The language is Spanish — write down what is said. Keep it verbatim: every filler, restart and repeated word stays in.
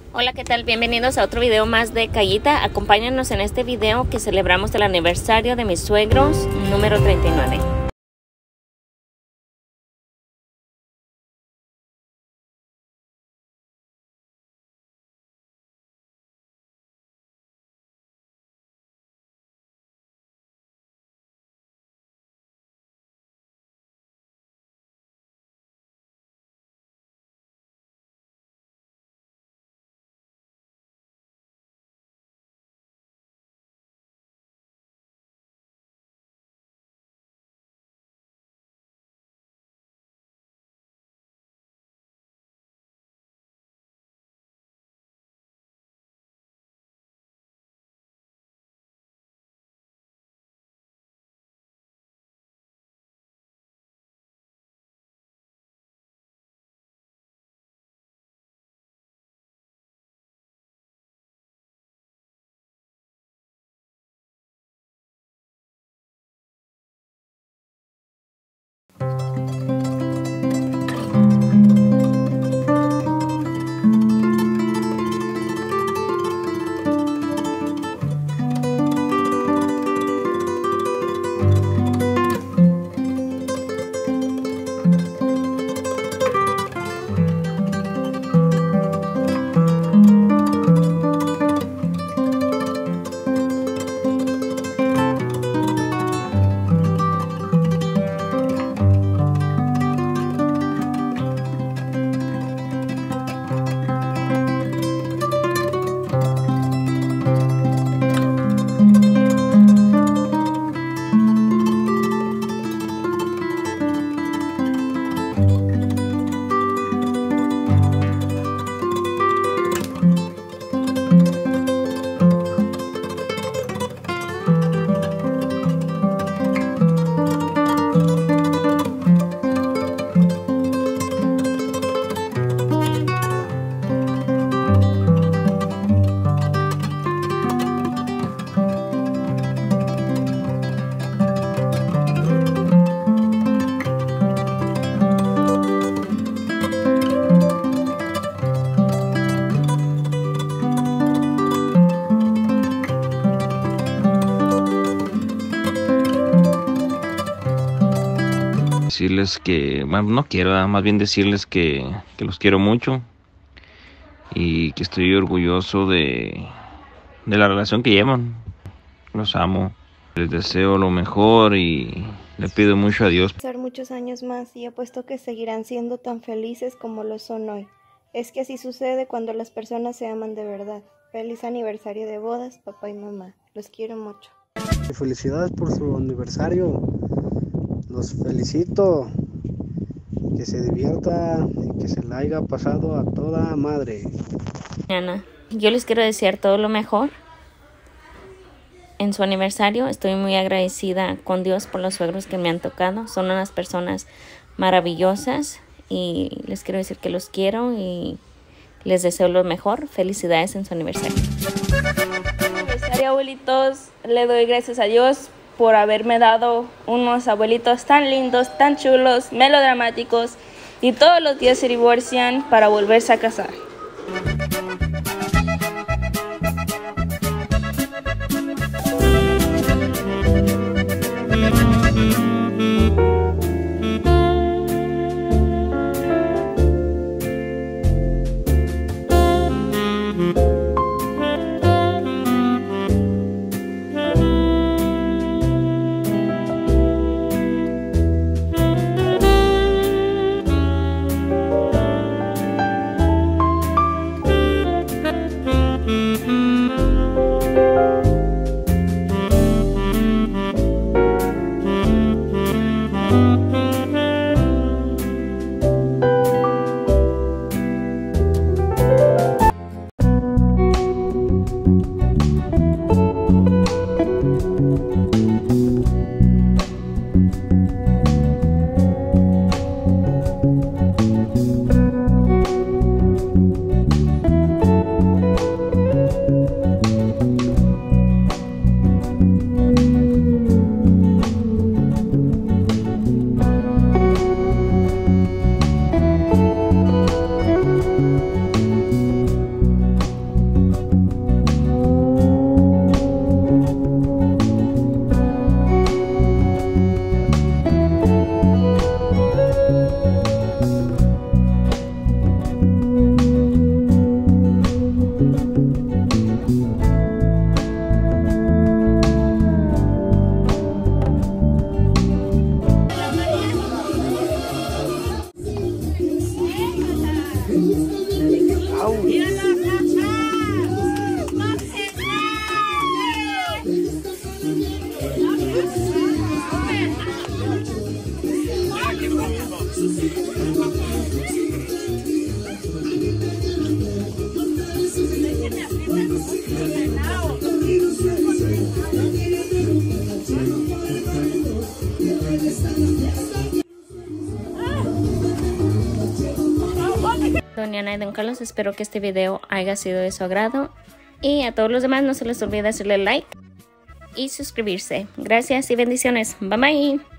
Hola, ¿qué tal? Bienvenidos a otro video más de Cayita. Acompáñanos en este video que celebramos el aniversario de mis suegros número treinta y nueve. Decirles que, bueno, no quiero, más bien decirles que, que los quiero mucho y que estoy orgulloso de, de la relación que llevan. Los amo, les deseo lo mejor y le pido mucho a Dios. Pasar muchos años más y apuesto que seguirán siendo tan felices como lo son hoy. Es que así sucede cuando las personas se aman de verdad. Feliz aniversario de bodas, papá y mamá. Los quiero mucho. Felicidades por su aniversario. Los felicito. Que se divierta y que se la haya pasado a toda madre. Mañana, yo les quiero desear todo lo mejor en su aniversario. Estoy muy agradecida con Dios por los suegros que me han tocado. Son unas personas maravillosas y les quiero decir que los quiero y les deseo lo mejor. Felicidades en su aniversario. Aniversario, abuelitos. Le doy gracias a Dios por haberme dado unos abuelitos tan lindos, tan chulos, melodramáticos, y todos los días se divorcian para volverse a casar. Ana y Don Carlos. Espero que este video haya sido de su agrado. Y a todos los demás no se les olvide hacerle like y suscribirse. Gracias y bendiciones. Bye bye.